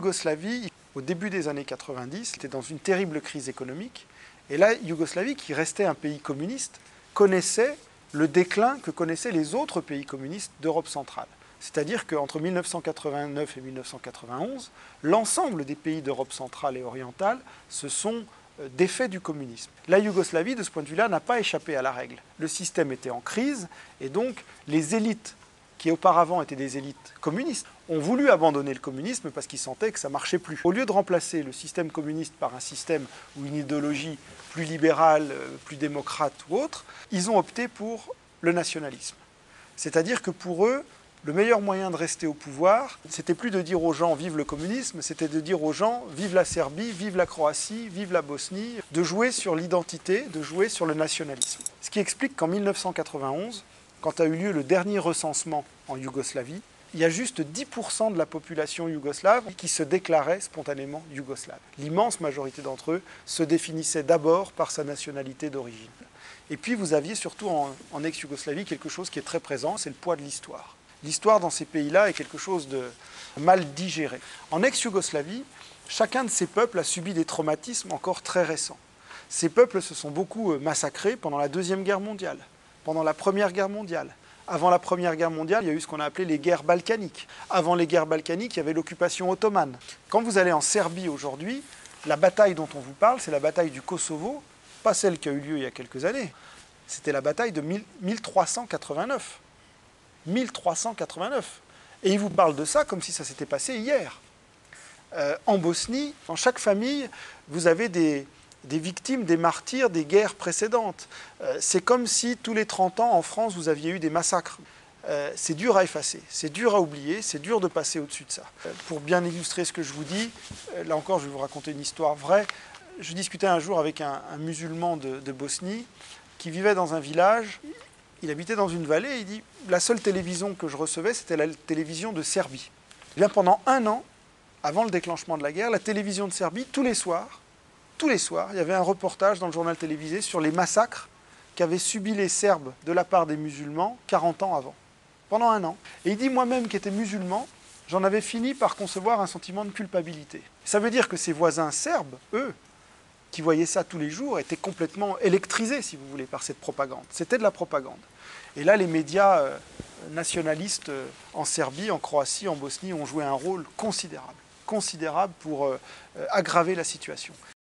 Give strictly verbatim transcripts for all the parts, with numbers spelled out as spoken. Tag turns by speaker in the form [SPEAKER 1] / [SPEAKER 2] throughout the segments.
[SPEAKER 1] Yougoslavie, au début des années quatre-vingt-dix, était dans une terrible crise économique. Et la Yougoslavie, qui restait un pays communiste, connaissait le déclin que connaissaient les autres pays communistes d'Europe centrale. C'est-à-dire qu'entre mille neuf cent quatre-vingt-neuf et mille neuf cent quatre-vingt-onze, l'ensemble des pays d'Europe centrale et orientale se sont défaits du communisme. La Yougoslavie, de ce point de vue-là, n'a pas échappé à la règle. Le système était en crise et donc les élites, qui auparavant étaient des élites communistes, ont voulu abandonner le communisme parce qu'ils sentaient que ça ne marchait plus. Au lieu de remplacer le système communiste par un système ou une idéologie plus libérale, plus démocrate ou autre, ils ont opté pour le nationalisme. C'est-à-dire que pour eux, le meilleur moyen de rester au pouvoir, c'était plus de dire aux gens « vive le communisme », c'était de dire aux gens « vive la Serbie, vive la Croatie, vive la Bosnie », de jouer sur l'identité, de jouer sur le nationalisme. Ce qui explique qu'en mille neuf cent quatre-vingt-onze, quand a eu lieu le dernier recensement en Yougoslavie, il y a juste dix pour cent de la population yougoslave qui se déclarait spontanément yougoslave. L'immense majorité d'entre eux se définissait d'abord par sa nationalité d'origine. Et puis vous aviez surtout en, en ex-Yougoslavie quelque chose qui est très présent, c'est le poids de l'histoire. L'histoire dans ces pays-là est quelque chose de mal digéré. En ex-Yougoslavie, chacun de ces peuples a subi des traumatismes encore très récents. Ces peuples se sont beaucoup massacrés pendant la Deuxième Guerre mondiale, pendant la Première Guerre mondiale. Avant la Première Guerre mondiale, il y a eu ce qu'on a appelé les guerres balkaniques. Avant les guerres balkaniques, il y avait l'occupation ottomane. Quand vous allez en Serbie aujourd'hui, la bataille dont on vous parle, c'est la bataille du Kosovo, pas celle qui a eu lieu il y a quelques années. C'était la bataille de mille trois cent quatre-vingt-neuf. mille trois cent quatre-vingt-neuf. Et il vous parle de ça comme si ça s'était passé hier. Euh, en Bosnie, dans chaque famille, vous avez des, des victimes, des martyrs des guerres précédentes. Euh, c'est comme si tous les trente ans, en France, vous aviez eu des massacres. Euh, c'est dur à effacer, c'est dur à oublier, c'est dur de passer au-dessus de ça. Euh, pour bien illustrer ce que je vous dis, euh, là encore, je vais vous raconter une histoire vraie. Je discutais un jour avec un, un musulman de, de Bosnie qui vivait dans un village. Il habitait dans une vallée et il dit « La seule télévision que je recevais, c'était la télévision de Serbie. » Et bien pendant un an, avant le déclenchement de la guerre, la télévision de Serbie, tous les soirs, tous les soirs, il y avait un reportage dans le journal télévisé sur les massacres qu'avaient subis les Serbes de la part des musulmans quarante ans avant. Pendant un an. Et il dit « Moi-même qui étais musulman, j'en avais fini par concevoir un sentiment de culpabilité. » Ça veut dire que ses voisins serbes, eux, qui voyaient ça tous les jours, étaient complètement électrisés, si vous voulez, par cette propagande. C'était de la propagande. Et là, les médias euh, nationalistes euh, en Serbie, en Croatie, en Bosnie ont joué un rôle considérable, considérable pour euh, euh, aggraver la situation.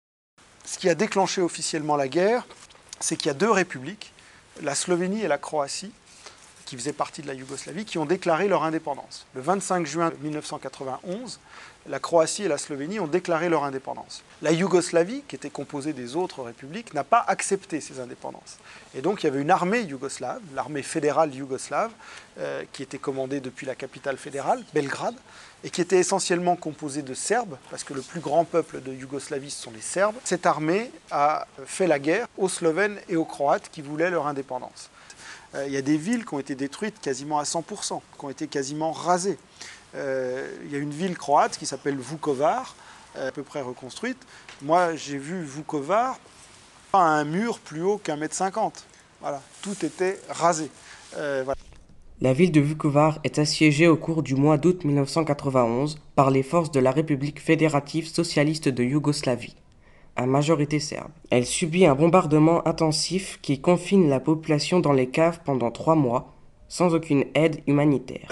[SPEAKER 1] Ce qui a déclenché officiellement la guerre, c'est qu'il y a deux républiques, la Slovénie et la Croatie, qui faisaient partie de la Yougoslavie, qui ont déclaré leur indépendance. Le vingt-cinq juin mille neuf cent quatre-vingt-onze, la Croatie et la Slovénie ont déclaré leur indépendance. La Yougoslavie, qui était composée des autres républiques, n'a pas accepté ces indépendances. Et donc il y avait une armée yougoslave, l'armée fédérale yougoslave, euh, qui était commandée depuis la capitale fédérale, Belgrade, et qui était essentiellement composée de Serbes, parce que le plus grand peuple de Yougoslavie, ce sont les Serbes. Cette armée a fait la guerre aux Slovènes et aux Croates qui voulaient leur indépendance. Euh, il y a des villes qui ont été détruites quasiment à cent pour cent, qui ont été quasiment rasées. Euh, il y a une ville croate qui s'appelle Vukovar, euh, à peu près reconstruite. Moi, j'ai vu Vukovar à un mur plus haut qu'un mètre cinquante. Voilà, tout était rasé. Euh, voilà.
[SPEAKER 2] La ville de Vukovar est assiégée au cours du mois d'août mille neuf cent quatre-vingt-onze par les forces de la République fédérative socialiste de Yougoslavie, à majorité serbe. Elle subit un bombardement intensif qui confine la population dans les caves pendant trois mois, sans aucune aide humanitaire.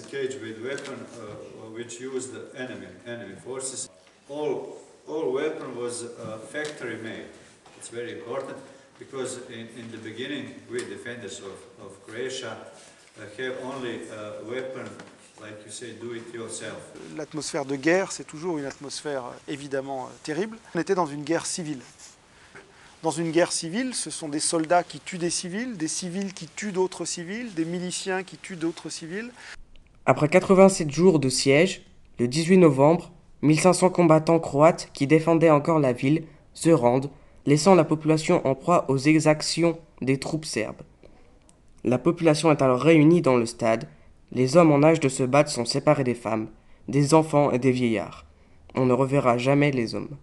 [SPEAKER 1] L'atmosphère de guerre, c'est toujours une atmosphère évidemment terrible. On était dans une guerre civile. Dans une guerre civile, ce sont des soldats qui tuent des civils, des civils qui tuent d'autres civils, des miliciens qui tuent d'autres civils.
[SPEAKER 2] Après quatre-vingt-sept jours de siège, le dix-huit novembre, mille cinq cents combattants croates qui défendaient encore la ville se rendent, laissant la population en proie aux exactions des troupes serbes. La population est alors réunie dans le stade. Les hommes en âge de se battre sont séparés des femmes, des enfants et des vieillards. On ne reverra jamais les hommes.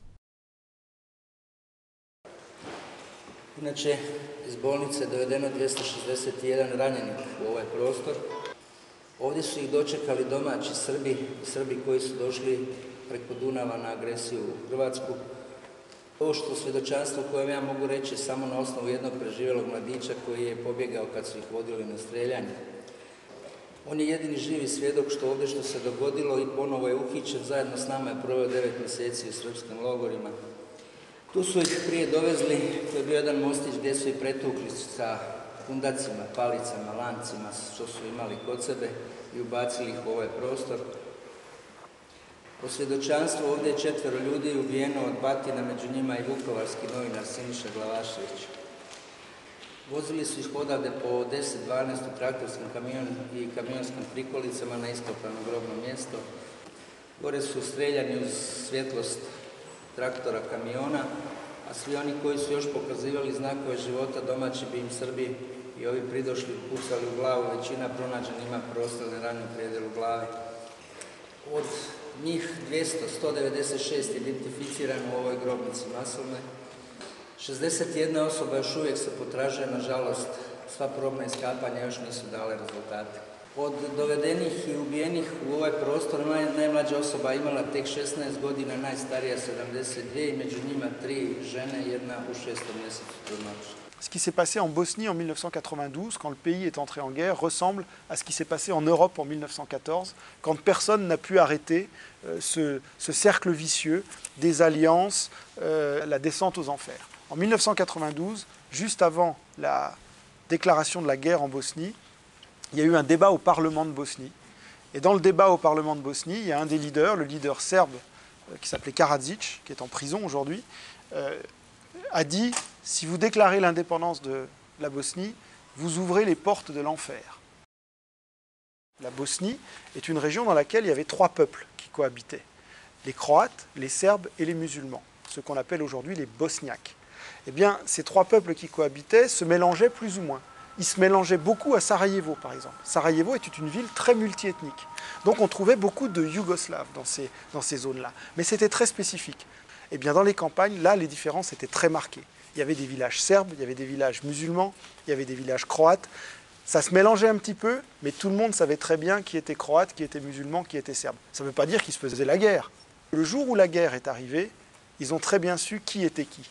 [SPEAKER 3] Inače, iz bolnice je dovedeno dvjesto šezdeset jedan ranjenik u ovaj prostor. Ovdje su ih dočekali domaći Srbi, Srbi koji su došli preko Dunava na agresiju u Hrvatsku. Ovo što svjedočanstvo koje ja mogu reći samo na osnovu jednog preživjelog mladića koji je pobjegao kad su ih vodili na streljanje. On je jedini živi svjedok što ovdje što se dogodilo i ponovo je uhićen, zajedno s nama je proveo devet mjeseci u srpskim logorima. Tu su ih prije dovezli, to je bio jedan mostić gdje su ih pretukli sa kundacima, palicama, lancima, što su imali kod sebe i ubacili ih u ovaj prostor. Po svjedočanstvu ovdje je četvero ljudi ubijeno od batina, među njima i vukovarski novinar Siniša Glavašević. Vozili su ih odavde po deset dvanaest u traktorskim kamion i kamionskim prikolicama na iskopano grobno mjesto. Gore su streljani uz svjetlost traktora kamiona, a svi oni koji su još pokazivali znakove života domaći bi im Srbi i ovi pridošli pucali u glavu, većina pronađena ima prostorne rane u predjelu glave. Od njih dvjesto, sto devedeset šest identificirano u ovoj grobnici masovne. šezdeset jedna osoba još uvijek se potražuje, nažalost, sva probna iskapanja još nisu dale rezultate. Od dovedenih i ubijenih u ovaj prostor najmlađa osoba imala tek šesnaest godina, najstarija sedamdeset dvije i među njima tri žene, jedna u šestom mjesecu trudnoće.
[SPEAKER 1] Ce qui s'est passé en Bosnie en mille neuf cent quatre-vingt-douze, quand le pays est entré en guerre, ressemble à ce qui s'est passé en Europe en mille neuf cent quatorze, quand personne n'a pu arrêter euh, ce, ce cercle vicieux des alliances, euh, la descente aux enfers. En mille neuf cent quatre-vingt-douze, juste avant la déclaration de la guerre en Bosnie, il y a eu un débat au Parlement de Bosnie. Et dans le débat au Parlement de Bosnie, il y a un des leaders, le leader serbe, euh, qui s'appelait Karadzic, qui est en prison aujourd'hui, euh, a dit « Si vous déclarez l'indépendance de la Bosnie, vous ouvrez les portes de l'enfer ». La Bosnie est une région dans laquelle il y avait trois peuples qui cohabitaient. Les Croates, les Serbes et les musulmans, ce qu'on appelle aujourd'hui les Bosniaques. Eh bien, ces trois peuples qui cohabitaient se mélangeaient plus ou moins. Ils se mélangeaient beaucoup à Sarajevo, par exemple. Sarajevo était une ville très multiethnique. Donc on trouvait beaucoup de Yougoslaves dans ces, dans ces zones-là. Mais c'était très spécifique. Eh bien, dans les campagnes, là, les différences étaient très marquées. Il y avait des villages serbes, il y avait des villages musulmans, il y avait des villages croates. Ça se mélangeait un petit peu, mais tout le monde savait très bien qui était croate, qui était musulman, qui était serbe. Ça ne veut pas dire qu'ils se faisaient la guerre. Le jour où la guerre est arrivée, ils ont très bien su qui était qui.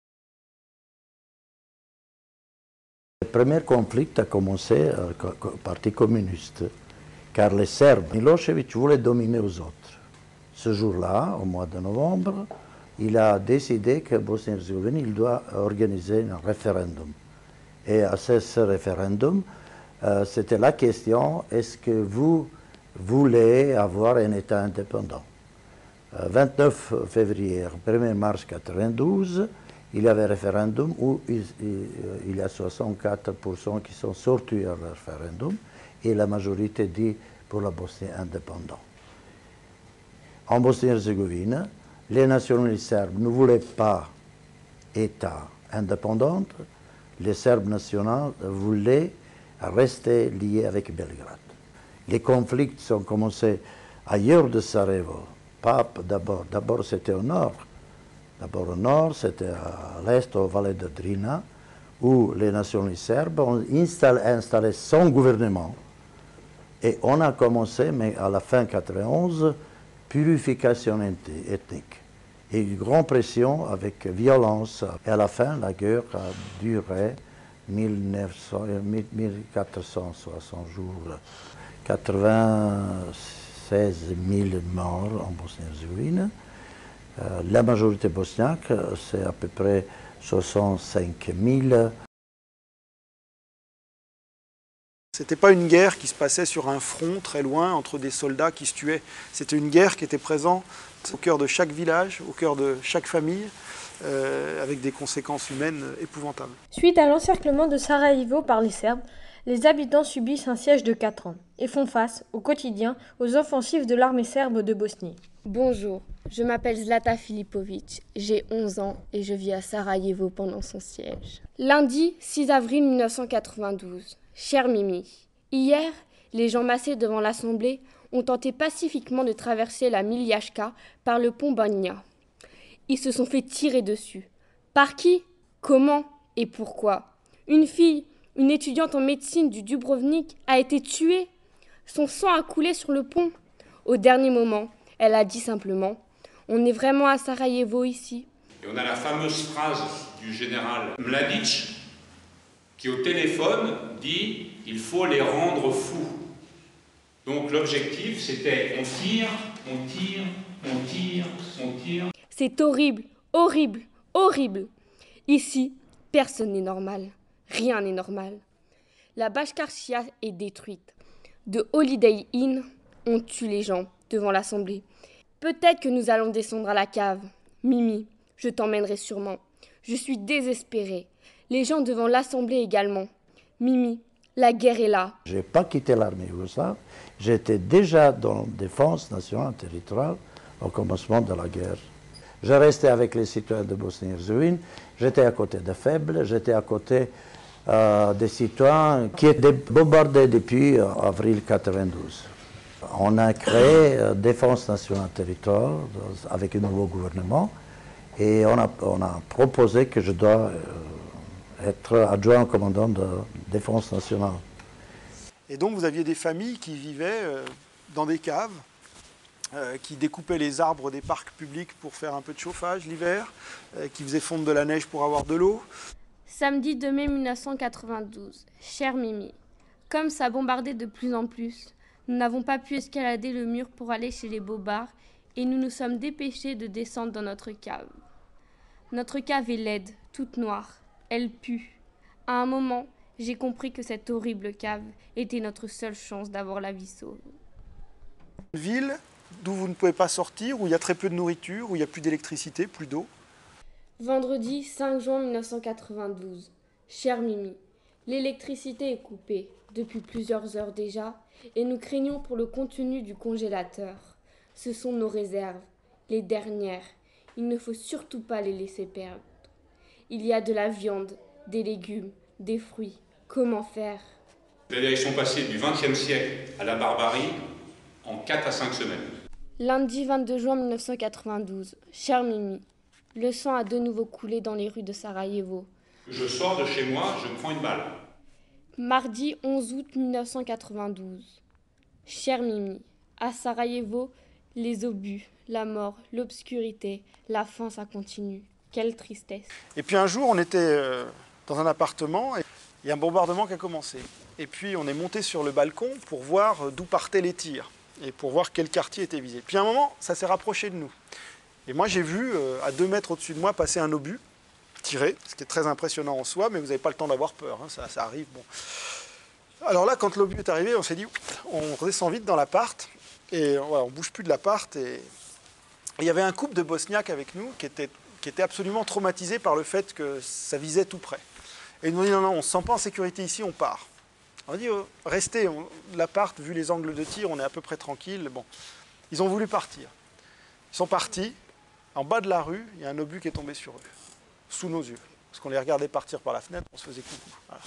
[SPEAKER 4] Le premier conflit a commencé au Parti communiste, car les Serbes, Milošević voulait dominer aux autres. Ce jour-là, au mois de novembre, il a décidé que Bosnie-Herzégovine, il doit organiser un référendum. Et à ce, ce référendum, euh, c'était la question, est-ce que vous voulez avoir un État indépendant? euh, vingt-neuf février, premier mars quatre-vingt-douze, il y avait un référendum où il, il, il y a soixante-quatre pour cent qui sont sortis à le référendum et la majorité dit pour la Bosnie indépendante. En Bosnie-Herzégovine, les nationalistes serbes ne voulaient pas État indépendant, les Serbes nationaux voulaient rester liés avec Belgrade. Les conflits ont commencé ailleurs de Sarajevo, pas d'abord, d'abord c'était au nord. D'abord au nord, c'était à l'est, au Vallée de Drina, où les nationalistes serbes ont installé, installé son gouvernement. Et on a commencé, mais à la fin quatre-vingt-onze, purification ethnique. Et une grande pression avec violence. Et à la fin, la guerre a duré mille quatre cent soixante jours. quatre-vingt-seize mille morts en Bosnie-Herzégovine. Euh, la majorité bosniaque, c'est à peu près soixante-cinq mille.
[SPEAKER 1] C'était pas une guerre qui se passait sur un front très loin entre des soldats qui se tuaient. C'était une guerre qui était présente au cœur de chaque village, au cœur de chaque famille, euh, avec des conséquences humaines épouvantables.
[SPEAKER 5] Suite à l'encerclement de Sarajevo par les Serbes, les habitants subissent un siège de quatre ans et font face au quotidien aux offensives de l'armée serbe de Bosnie.
[SPEAKER 6] Bonjour, je m'appelle Zlata Filipovic, j'ai onze ans et je vis à Sarajevo pendant son siège. Lundi six avril mille neuf cent quatre-vingt-douze. Cher Mimi, hier, les gens massés devant l'Assemblée ont tenté pacifiquement de traverser la Miljaška par le pont Banja. Ils se sont fait tirer dessus. Par qui? Comment? Et pourquoi? Une fille, une étudiante en médecine du Dubrovnik, a été tuée. Son sang a coulé sur le pont. Au dernier moment, elle a dit simplement On est vraiment à Sarajevo ici.
[SPEAKER 7] Et on a la fameuse phrase du général Mladic qui au téléphone dit « il faut les rendre fous ». Donc l'objectif c'était on tire, on tire, on tire, on tire.
[SPEAKER 6] C'est horrible, horrible, horrible. Ici, personne n'est normal. Rien n'est normal. La Bashkarchia est détruite. De Holiday Inn, on tue les gens devant l'Assemblée. Peut-être que nous allons descendre à la cave. Mimi, je t'emmènerai sûrement. Je suis désespérée. Les gens devant l'Assemblée également. Mimi, la guerre est là.
[SPEAKER 4] Je n'ai pas quitté l'armée yougoslave. J'étais déjà dans la défense nationale territoriale au commencement de la guerre. Je restais avec les citoyens de Bosnie-Herzégovine. J'étais à côté des faibles, j'étais à côté euh, des citoyens qui étaient bombardés depuis euh, avril quatre-vingt-douze. On a créé euh, Défense nationale territoriale avec un nouveau gouvernement et on a, on a proposé que je dois euh, être adjoint au commandant de Défense nationale.
[SPEAKER 1] Et donc vous aviez des familles qui vivaient euh, dans des caves, euh, qui découpaient les arbres des parcs publics pour faire un peu de chauffage l'hiver, euh, qui faisaient fondre de la neige pour avoir de l'eau.
[SPEAKER 6] Samedi deux mai mille neuf cent quatre-vingt-douze. Chère Mimi, comme ça bombardait de plus en plus, nous n'avons pas pu escalader le mur pour aller chez les Bobards et nous nous sommes dépêchés de descendre dans notre cave. Notre cave est laide, toute noire. Elle pue. À un moment, j'ai compris que cette horrible cave était notre seule chance d'avoir la vie sauve.
[SPEAKER 1] Une ville d'où vous ne pouvez pas sortir, où il y a très peu de nourriture, où il n'y a plus d'électricité, plus d'eau.
[SPEAKER 6] Vendredi cinq juin mille neuf cent quatre-vingt-douze. Chère Mimi, l'électricité est coupée depuis plusieurs heures déjà et nous craignons pour le contenu du congélateur. Ce sont nos réserves, les dernières. Il ne faut surtout pas les laisser perdre. Il y a de la viande, des légumes, des fruits. Comment faire?
[SPEAKER 7] C'est-à-dire ils sont passés du vingtième siècle à la barbarie en quatre à cinq semaines.
[SPEAKER 6] Lundi vingt-deux juin mille neuf cent quatre-vingt-douze. Chère Mimi, le sang a de nouveau coulé dans les rues de Sarajevo.
[SPEAKER 7] Je sors de chez moi, je prends une balle.
[SPEAKER 6] Mardi onze août mille neuf cent quatre-vingt-douze. Chère Mimi, à Sarajevo, les obus, la mort, l'obscurité, la faim, ça continue. Quelle tristesse.
[SPEAKER 1] Et puis un jour, on était euh, dans un appartement et il y a un bombardement qui a commencé. Et puis on est monté sur le balcon pour voir d'où partaient les tirs et pour voir quel quartier était visé. Puis à un moment, ça s'est rapproché de nous. Et moi, j'ai vu euh, à deux mètres au-dessus de moi passer un obus tiré, ce qui est très impressionnant en soi, mais vous n'avez pas le temps d'avoir peur, hein, ça, ça arrive. Bon. Alors là, quand l'obus est arrivé, on s'est dit, on redescend vite dans l'appart et voilà, on ne bouge plus de l'appart. Et il y avait un couple de Bosniaques avec nous qui était, qui était absolument traumatisé par le fait que ça visait tout près. Et ils nous ont dit, non, non, on ne se sent pas en sécurité ici, on part. On a dit, oh, restez, on, l'appart, vu les angles de tir, on est à peu près tranquille. Bon. Ils ont voulu partir. Ils sont partis. En bas de la rue, il y a un obus qui est tombé sur eux, sous nos yeux. Parce qu'on les regardait partir par la fenêtre, on se faisait coucou. Voilà.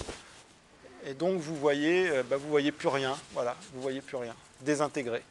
[SPEAKER 1] Et donc vous voyez, euh, bah, vous voyez plus rien, voilà, vous voyez plus rien, désintégré.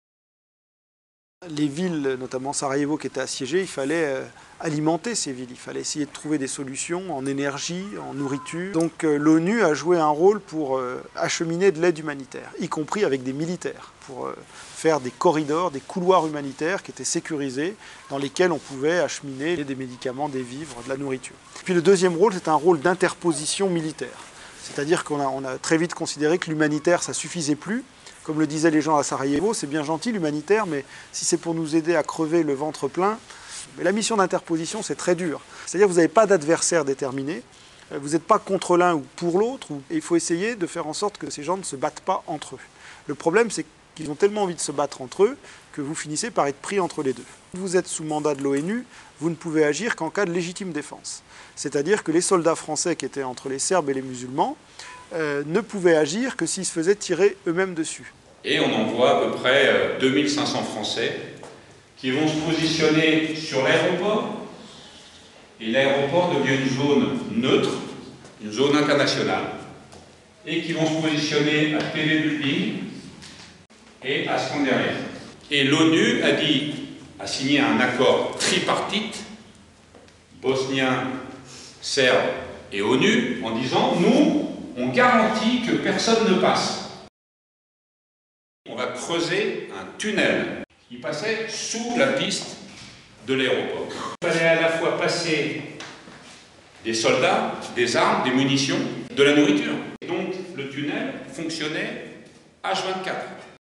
[SPEAKER 1] Les villes, notamment Sarajevo, qui étaient assiégées, il fallait euh, alimenter ces villes, il fallait essayer de trouver des solutions en énergie, en nourriture. Donc euh, l'ONU a joué un rôle pour euh, acheminer de l'aide humanitaire, y compris avec des militaires, pour euh, faire des corridors, des couloirs humanitaires qui étaient sécurisés, dans lesquels on pouvait acheminer des médicaments, des vivres, de la nourriture. Puis le deuxième rôle, c'est un rôle d'interposition militaire. C'est-à-dire qu'on a, on a très vite considéré que l'humanitaire, ça ne suffisait plus. Comme le disaient les gens à Sarajevo, c'est bien gentil l'humanitaire, mais si c'est pour nous aider à crever le ventre plein, mais la mission d'interposition, c'est très dur. C'est-à-dire que vous n'avez pas d'adversaire déterminé, vous n'êtes pas contre l'un ou pour l'autre, et il faut essayer de faire en sorte que ces gens ne se battent pas entre eux. Le problème, c'est qu'ils ont tellement envie de se battre entre eux que vous finissez par être pris entre les deux. Vous êtes sous mandat de l'ONU, vous ne pouvez agir qu'en cas de légitime défense. C'est-à-dire que les soldats français qui étaient entre les Serbes et les musulmans euh, ne pouvaient agir que s'ils se faisaient tirer eux-mêmes dessus.
[SPEAKER 7] Et on envoie à peu près euh, deux mille cinq cents Français qui vont se positionner sur l'aéroport. Et l'aéroport devient une zone neutre, une zone internationale, et qui vont se positionner à P V Building et à Skanderbeg. Et l'ONU a dit, a signé un accord tripartite, bosnien, serbe et ONU, en disant, nous, on garantit que personne ne passe. On va creuser un tunnel qui passait sous la piste de l'aéroport. Il fallait à la fois passer des soldats, des armes, des munitions, de la nourriture. Donc le tunnel fonctionnait H vingt-quatre.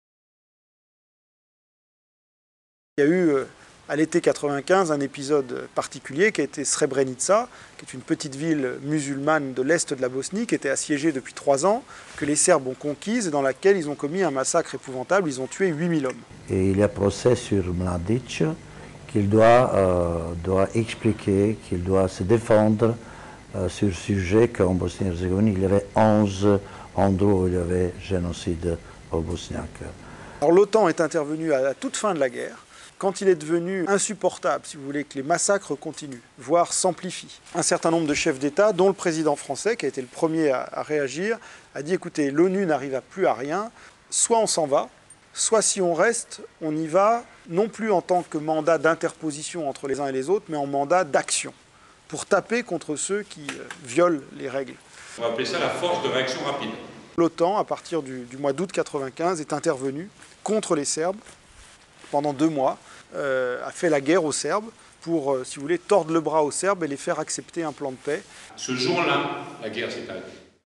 [SPEAKER 1] Il y a eu à l'été quatre-vingt-quinze un épisode particulier qui a été Srebrenica, qui est une petite ville musulmane de l'est de la Bosnie, qui était assiégée depuis trois ans, que les Serbes ont conquise et dans laquelle ils ont commis un massacre épouvantable. Ils ont tué huit mille hommes.
[SPEAKER 4] Et il y a procès sur Mladic, qu'il doit, euh, doit expliquer, qu'il doit se défendre euh, sur le sujet qu'en Bosnie-Herzégovine, il y avait onze endroits où il y avait génocide aux Bosniaques.
[SPEAKER 1] Alors l'OTAN est intervenue à la toute fin de la guerre, quand il est devenu insupportable, si vous voulez, que les massacres continuent, voire s'amplifient. Un certain nombre de chefs d'État, dont le président français, qui a été le premier à, à réagir, a dit, écoutez, l'ONU n'arrive plus à rien, soit on s'en va, soit si on reste, on y va, non plus en tant que mandat d'interposition entre les uns et les autres, mais en mandat d'action, pour taper contre ceux qui euh, violent les règles.
[SPEAKER 7] On va appeler ça la force de réaction rapide.
[SPEAKER 1] L'OTAN, à partir du, du mois d'août quatre-vingt-quinze, est intervenue contre les Serbes pendant deux mois, euh, a fait la guerre aux Serbes pour, euh, si vous voulez, tordre le bras aux Serbes et les faire accepter un plan de paix.
[SPEAKER 7] Ce jour-là, la guerre s'est arrêtée.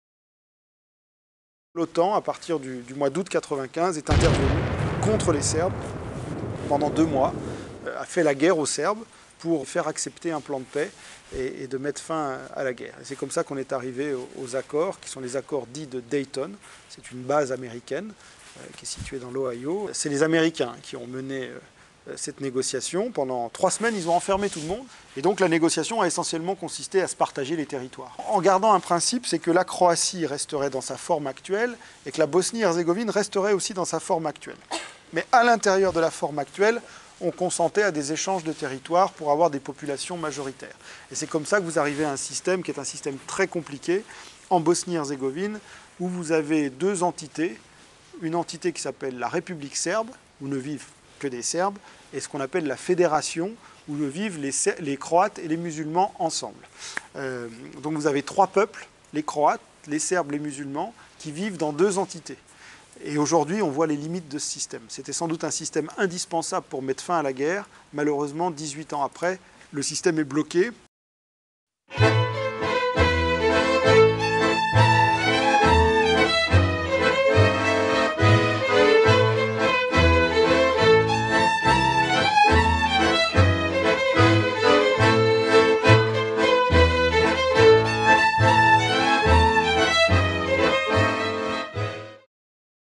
[SPEAKER 1] L'OTAN, à partir du, du mois d'août quatre-vingt-quinze, est intervenue contre les Serbes pendant deux mois, euh, a fait la guerre aux Serbes pour faire accepter un plan de paix et, et de mettre fin à la guerre. Et c'est comme ça qu'on est arrivé aux, aux accords, qui sont les accords dits de Dayton. C'est une base américaine euh, qui est située dans l'Ohio. C'est les Américains qui ont mené euh, cette négociation. Pendant trois semaines, ils ont enfermé tout le monde. Et donc la négociation a essentiellement consisté à se partager les territoires. En gardant un principe, c'est que la Croatie resterait dans sa forme actuelle et que la Bosnie-Herzégovine resterait aussi dans sa forme actuelle. Mais à l'intérieur de la forme actuelle, on consentait à des échanges de territoires pour avoir des populations majoritaires. Et c'est comme ça que vous arrivez à un système qui est un système très compliqué en Bosnie-Herzégovine, où vous avez deux entités, une entité qui s'appelle la République serbe, où ne vivent que des Serbes, et ce qu'on appelle la Fédération, où ne vivent les, les Croates et les musulmans ensemble. Euh, donc vous avez trois peuples, les Croates, les Serbes, les musulmans, qui vivent dans deux entités. Et aujourd'hui, on voit les limites de ce système. C'était sans doute un système indispensable pour mettre fin à la guerre. Malheureusement, dix-huit ans après, le système est bloqué.